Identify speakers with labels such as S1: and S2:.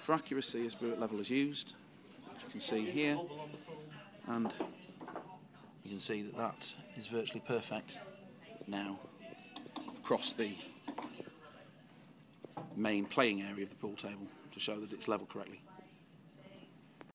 S1: For accuracy, a spirit level is used, as you can see here, and you can see that that is virtually perfect now across the main playing area of the pool table to show that it's level correctly.